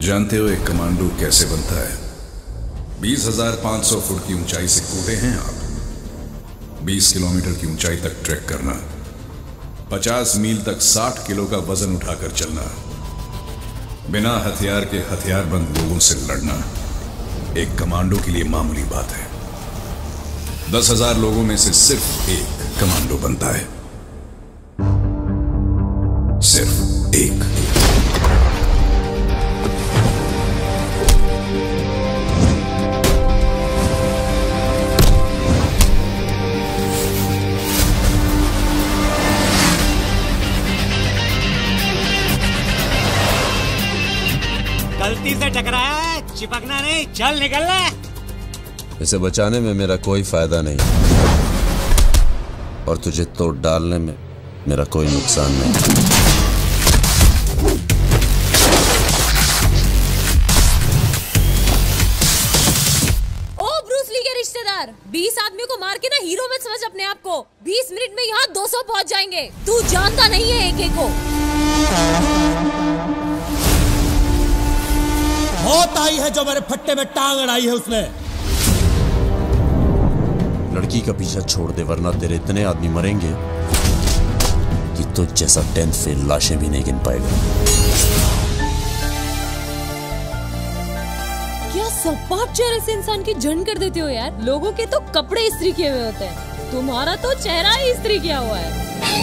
जानते हो एक कमांडो कैसे बनता है? 20,500 फुट की ऊंचाई से कूदे हैं आप। 20 किलोमीटर की ऊंचाई तक ट्रैक करना, 50 मील तक 60 किलो का वजन उठाकर चलना, बिना हथियार के हथियारबंद लोगों से लड़ना एक कमांडो के लिए मामूली बात है। 10,000 लोगों में से सिर्फ एक कमांडो बनता है, सिर्फ एक। गलती से टकराया है, चिपकना नहीं, चल निकलना। इसे बचाने में मेरा कोई फायदा नहीं और तुझे तोड़ डालने में मेरा कोई नुकसान नहीं। ओ ब्रूस ली के रिश्तेदार, 20 आदमियों को मार के ना हीरो मत समझ अपने आप को। 20 मिनट में यहाँ 200 पहुँच जाएंगे। तू जानता नहीं है एक को। मौत आई है जो मेरे फट्टे में टांग अड़ाई है उसने। लड़की का पीछा छोड़ दे वरना तेरे इतने आदमी मरेंगे कि तुझ जैसा 10th फेल लाशें भी नहीं गिन पाएगा। क्या सपाट चेहरे से इंसान की जन कर देते हो यार। लोगों के तो कपड़े इस्त्री किए हुए होते हैं, तुम्हारा तो चेहरा ही इस्त्री किया हुआ है।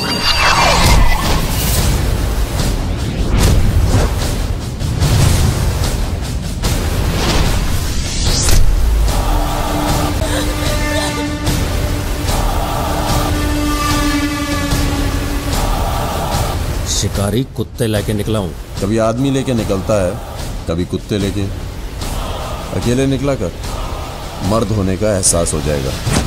शिकारी कुत्ते लेके निकला हूं। कभी आदमी लेके निकलता है, कभी कुत्ते लेके। अकेले निकला कर, मर्द होने का एहसास हो जाएगा।